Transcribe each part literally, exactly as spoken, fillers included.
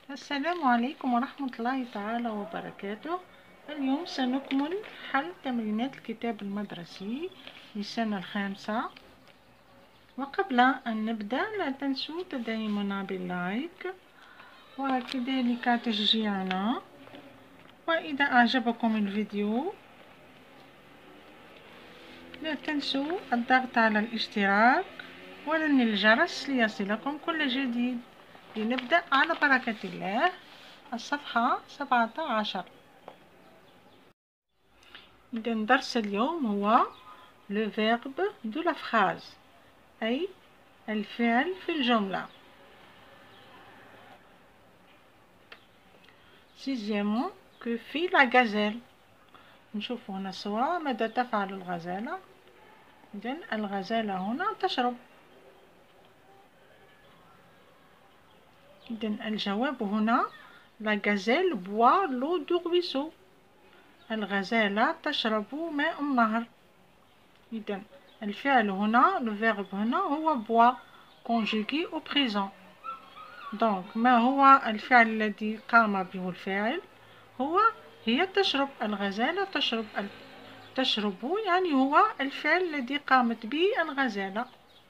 السلام عليكم ورحمة الله تعالى وبركاته. اليوم سنكمل حل تمرينات الكتاب المدرسي للسنة الخامسة. وقبل أن نبدأ لا تنسوا تدعيمنا باللايك وكذلك تشجيعنا، وإذا أعجبكم الفيديو لا تنسوا الضغط على الاشتراك ولن الجرس ليصلكم كل جديد. لنبدأ على بركة الله. الصفحة سبعة عشر. إذا درس اليوم هو le verbe de la phrase، أي الفعل في الجملة. Sixièmement, que fait la gazelle؟ نشوف هنا الصورة. ماذا تفعل الغزالة؟ إذن الغزالة هنا تشرب. إذن الجواب هنا la gazelle boit l'eau du ruisseau. الغزالة تشرب ماء النهر. إذن الفعل هنا le verbe هنا هو boit conjugué au présent. donc ما هو الفعل الذي قام به الفاعل؟ هو هي تشرب. الغزالة تشرب. تشرب يعني هو الفعل الذي قامت به الغزالة.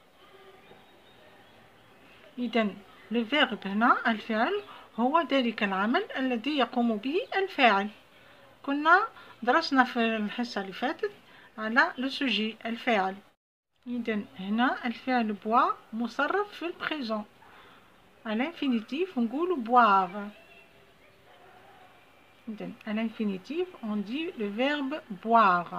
إذن le verbe هنا الفعل هو ذلك العمل الذي يقوم به الفاعل. كنا درسنا في الحصة اللي فاتت على لو سوجي الفاعل. إذن هنا الفعل بوا مصرف في البريزون. على l'infinitif نقول boire. إذن à l'infinitif on dit le verbe boire.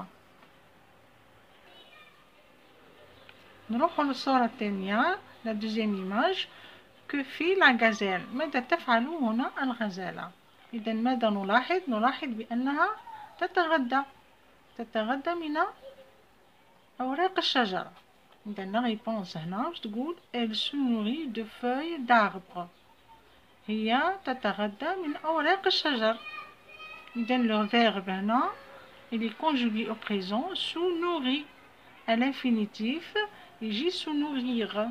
نروح للصورة الثانية la deuxième image. que fait la gazelle؟ ماذا تفعل هنا الغزالة؟ إذا ماذا نلاحظ؟ نلاحظ بأنها تتغذى تتغذى من أوراق الشجرة. إذا la réponse هنا باش تقول elle se nourrit de feuilles d'arbre. هي تتغذى من أوراق الشجر. إذا le verbe هنا il est conjugué au présent se nourrit. à l'infinitif يجي se nourrir.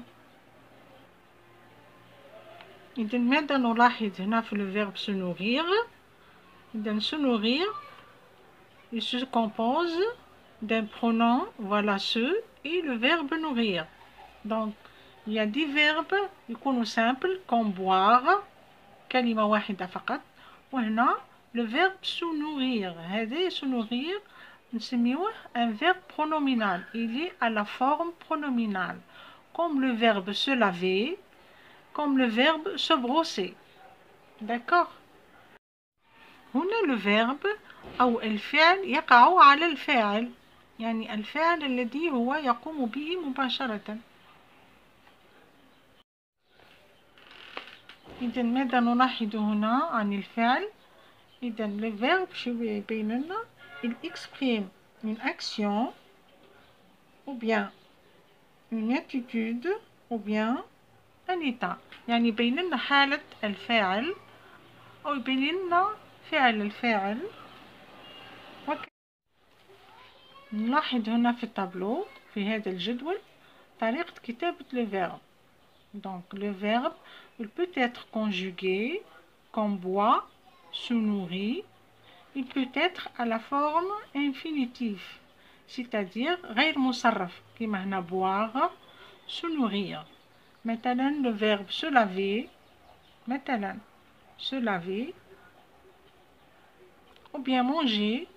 إذا ماذا نلاحظ هنا في le verbe se nourrir؟ إذا se nourrir il se compose d'un pronom voilà ce et le verbe nourrir. donc il y a des verbes يكونوا simples comme boire كلمة واحدة فقط. وهنا le verbe se nourrir هذا se nourrir نسميوه un verbe pronominal. il est à la forme pronominale comme le verbe se laver, comme le verbe se brosser. d'accord. هنا le verbe أو الفعل يقع على الفاعل، يعني الفعل الذي هو يقوم به مباشرة. إذا ماذا نلاحظ هنا عن الفعل؟ إذا le verbe شو يبين لنا؟ il exprime une action ou bien une attitude ou bien un état. يعني يبين لنا حالة الفاعل أو يبين لنا فعل الفاعل. نلاحظ هنا في التابلو في هذا الجدول طريقة كتابة le verbe. donc le verbe il peut être conjugué comme boit, se nourrit. il peut être à la forme infinitive c'est-à-dire غير مصرف كما هنا boire se nourrir. مثلا le verbe se laver مثلا se laver ou bien manger.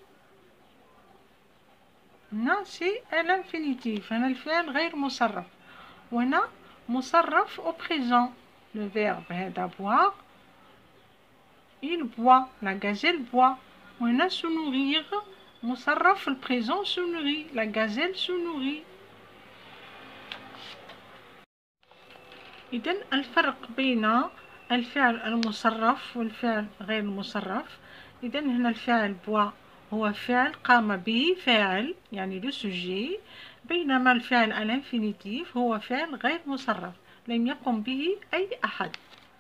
هنا سي à l'infinitif. هنا الفعل غير مصرف وهنا مصرف au présent. le verbe هذا boire il boit la gazelle boit. وهنا se nourrir مصرف في البريزون se nourrit la gazelle se nourrit. إذن الفرق بين الفعل المصرف والفعل غير المصرف. إذن هنا الفعل boit هو فعل قام به فاعل يعني لو سوجي، بينما الفعل à l'infinitif هو فعل غير مصرف لم يقم به أي أحد.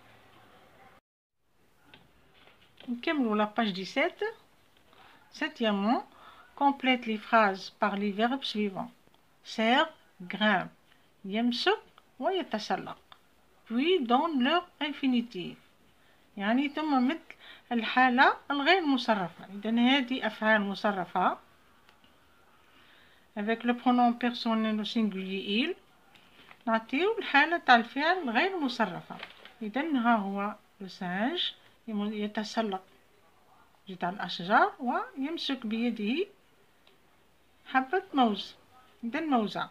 نكملوا la page dix-sept. Septièmement, complète les phrases par les verbes suivants. serre, grimpe, يمسك ويتسلق. puis donne leur infinitif. يعني ثم مثل الحالة الغير مصرفة. إذن هذه أفعال مصرفة avec le pronom personnel au singulier il. نعطيو الحالة تاع الفعل غير مصرفة. إذن ها هو السنج يتسلق جذع الأشجار ويمسك بيده حبة موز. إذن موزة.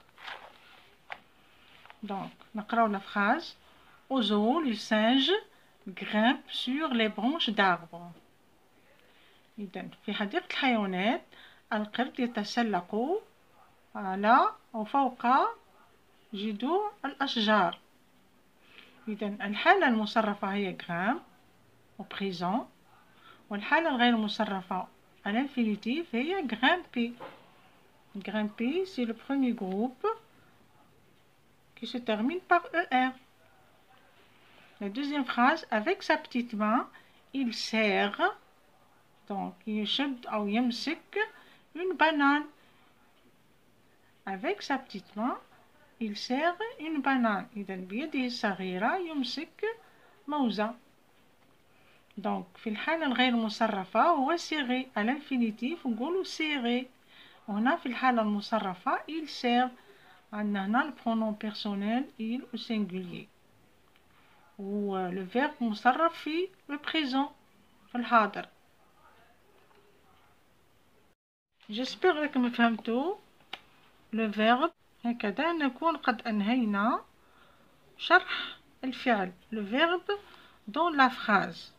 Donc, نقراو la phrase. Au zoo, les singes grimpent sur les branches d'arbres. إذن في حديقة الحيوانات القرد يتسلق على وفوق جذوع الأشجار. إذن الحالة المصرفة هي grimpe au présent والحالة الغير مصرفة à l'infinitif هي grimper. Grimper c'est le premier groupe qui se termine par er. La deuxième phrase, avec sa petite main, il serre, donc يشد أو يمسك une banane. Avec sa petite main, il serre une banane. إذن بيده الصغيرة يمسك موزة. donc في الحالة الغير مصرفة هو serré à l'infinitif نقولو serré. وهنا في الحالة المصرفة il serre. عندنا هنا le pronom personnel il au singulier. و le verbe مصرف في le présent في الحاضر. j'espère راكم فهمتوا le verbe. هكذا نكون قد أنهينا شرح الفعل le verbe dans la phrase.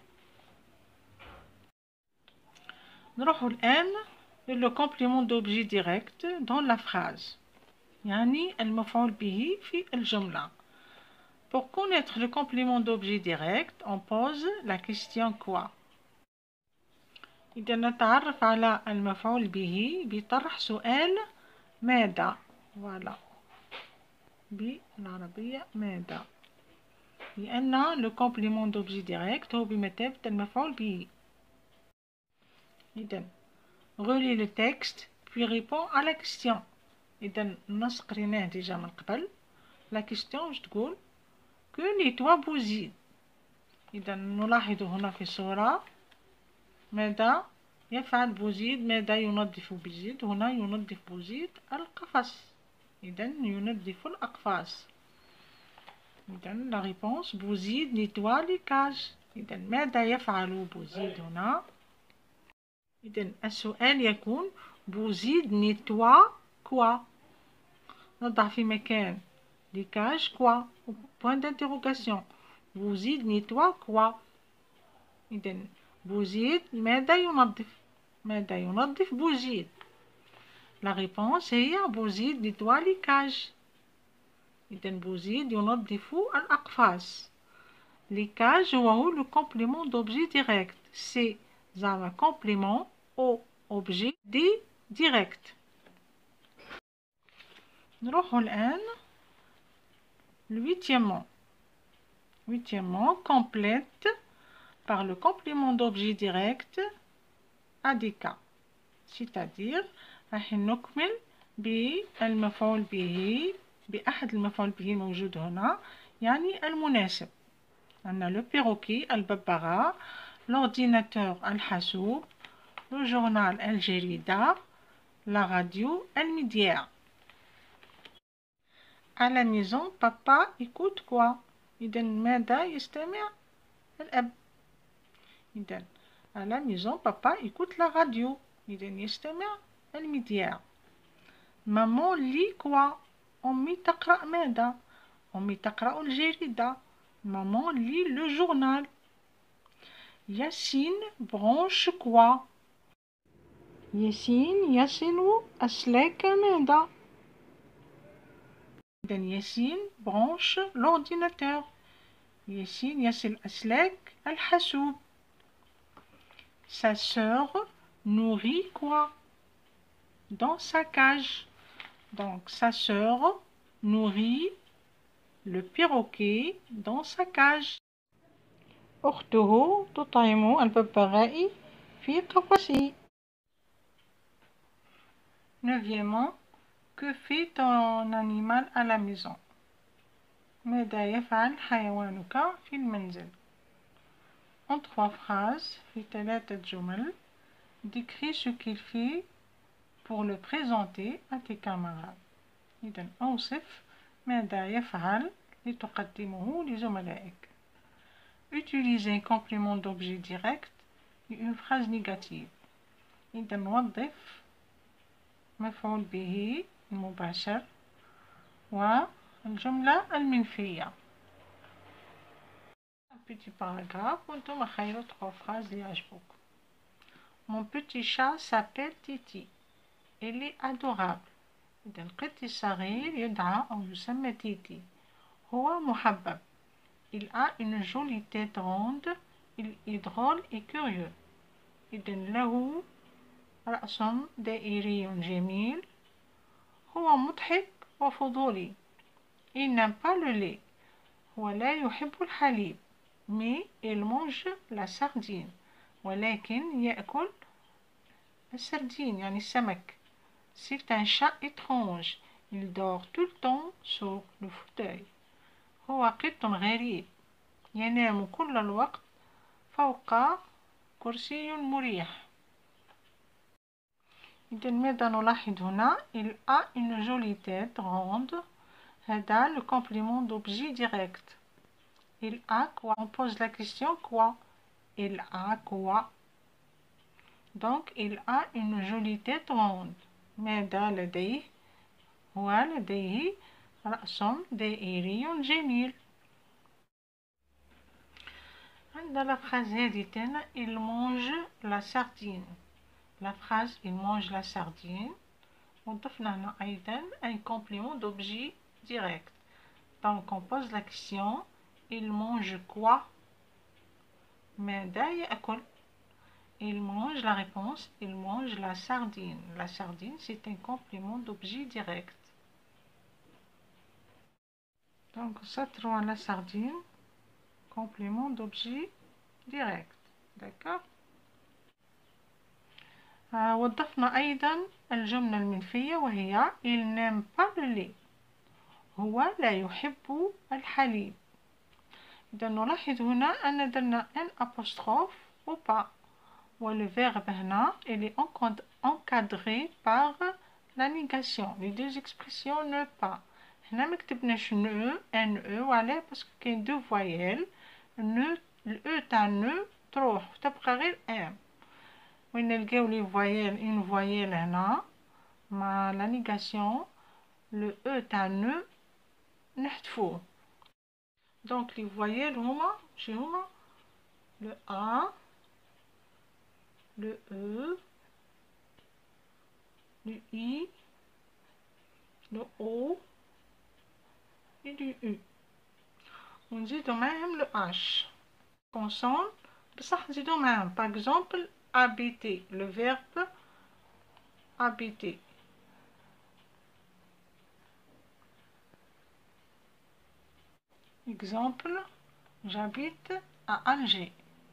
نروح الآن le complément d'objet direct dans la phrase. يعني المفعول به في الجملة. Pour connaître le complément d'objet direct, on pose la question quoi. إذا نتعرف على المفعول به بطرح سؤال ماذا. voilà. بالعربية ماذا. لأن le complément d'objet direct هو بمثابة المفعول به. إذا relis le texte puis réponds à la question. إذا النص قريناه ديجا من قبل. la question واش تقول que nettoie بوزيد. إذا نلاحظ هنا في الصورة ماذا يفعل بوزيد. ماذا ينظف بوزيد. هنا ينظف بوزيد القفص. إذا ينظف الأقفاص. إذا la réponse بوزيد nettoie les cages. إذا ماذا يفعل بوزيد هنا. إذا السؤال يكون بوزيد nettoie quoi. نضع في مكان les cages quoi. point d'interrogation. بوزيد nettoie quoi. إذا بوزيد ماذا ينظف. ماذا ينظف بوزيد. la réponse هي بوزيد nettoie les cages. إذا بوزيد ينظف الأقفاص. les cages هو le complément d'objet direct. c'est un complément au objet dit direct. نروح الآن huitièmement. huitièmement complète par le complément d'objet direct à des cas. c'est-à-dire راح نكمل بالمفعول به بأحد المفعول به الموجود هنا يعني المناسب. عندنا le perroquet الببغاء. l'ordinateur الحاسوب. le journal الجريدة. la radio المذياع. à la maison papa écoute quoi. إذا ماذا يستمع الأب. إذا à la maison papa écoute la radio. إذا يستمع المذياع. maman lit quoi. أمي تقرأ ماذا. أمي تقرأ الجريدة. maman lit le journal. ياسين branche quoi. ياسين يصل أسلاك ماذا. إذا ياسين branche l'ordinateur. ياسين يصل أسلاك الحاسوب. sa sœur nourrit quoi. dans sa cage. donc sa sœur nourrit le perroquet dans sa cage. أخته تطعم الببغاء في قفصه. neuvièmement que fait ton animal à la maison. ماذا يفعل حيوانك في المنزل. en trois phrases في ثلاثة جمل décris ce qu'il fait pour le présenter à tes camarades. إذن أوصف ماذا يفعل لتقدمه لزملائك. Utiliser un complément d'objet direct et une phrase négative. إذن وظف مفعول به المباشر والجملة المنفية. Un petit paragraphe وانتم خيروا trois phrases اللي يعجبوك. Mon petit chat s'appelle Titi. Il est adorable. إذا القط الصغير يدعى أو يسمى تيتي. هو محبب. Il a une jolie tête ronde. Il est drôle et curieux. إذا له رأس دائري جميل. هو مضحك وفضولي. Il n'aime pas le lait. هو لا يحب الحليب. Mais il mange la sardine. ولكن يأكل السردين يعني السمك. C'est un chat étrange. Il dort tout le temps sur le fauteuil. هو قط غريب. ينام كل الوقت فوق كرسي مريح. إذن ماذا نلاحظ هنا؟ Il a une jolie tête ronde. هذا le complément d'objet direct. Il a quoi? On pose la question quoi? Il a quoi? Donc il a une jolie tête ronde. ماذا لديه؟ هو لديه رأس دائري جميل. عندنا phrase هذه تانا il mange la sardine. La phrase il mange la sardine وضفنا هنا أيضا un complément d'objet direct. Donc on pose la question il mange quoi? ماذا يأكل? Il mange la réponse, il mange la sardine. La sardine, c'est un complément d'objet direct. Donc, ça trouve la sardine, complément d'objet direct. D'accord? آه وضفنا أيضا الجملة المنفية وهي il n'aime pas le lait. هو لا يحب الحليب. إذا نلاحظ هنا أن درنا un apostrophe ou pas. Le verbe هنا il est encadré par la négation. Les deux expressions ne pas. هنا ما كتبناش ne n e وعلاه باسكو كاين دو فوايل ne e تاع ne تروح وتبقى غير ام. وين نلقاو لي فوايل اون فوايل هنا مع la négation le e تاع ne نحذفوه. دونك لي فوايل هما شي هما le a le E, le I, le O et le U. On dit de même le H. Consonne, ça dit de même. Par exemple, habiter, le verbe habiter. Exemple, j'habite à Alger.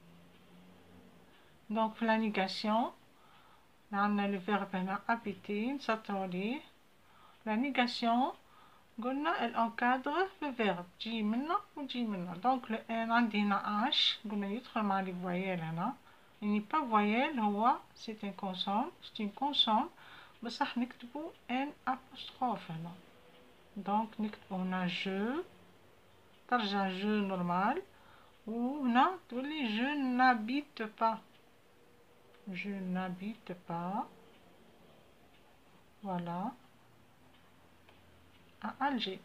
Donc la négation, là on a le verbe habiter, s'attroler. La négation, elle encadre le verbe جي منا وجي منا. Donc le N عندي هنا H قلنا يدخل مع les voyelles هنا. Il n'est pas voyelle هو c'est un consonne, c'est une consonne بصح نكتبو N apostrophe هنا. Donc نكتبو هنا je ترجع je normal وهنا تولي je n'habite pas. Je n'habite pas, voilà, à Alger.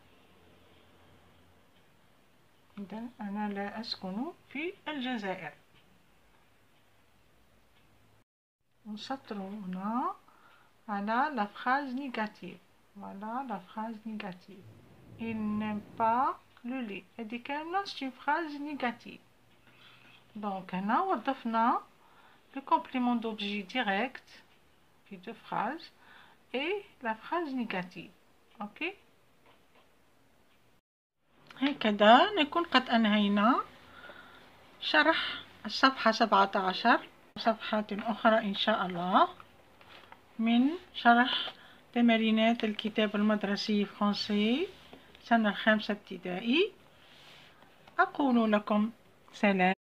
إذن أنا لا أسكن في الجزائر. نسطر هنا على la phrase négative. Voilà la phrase négative. Il n'aime pas le lait. هذه كاملة c'est une phrase négative. Donc هنا وظفنا le complément d'objet direct, puis deux phrases, et la phrase négative. Ok? هكذا نكون قد أنهينا شرح الصفحة سبعة عشر وصفحات أخرى إن شاء الله من شرح تمارينات الكتاب المدرسي فرنسي سنة الخامسة ابتدائي. أقول لكم سلام.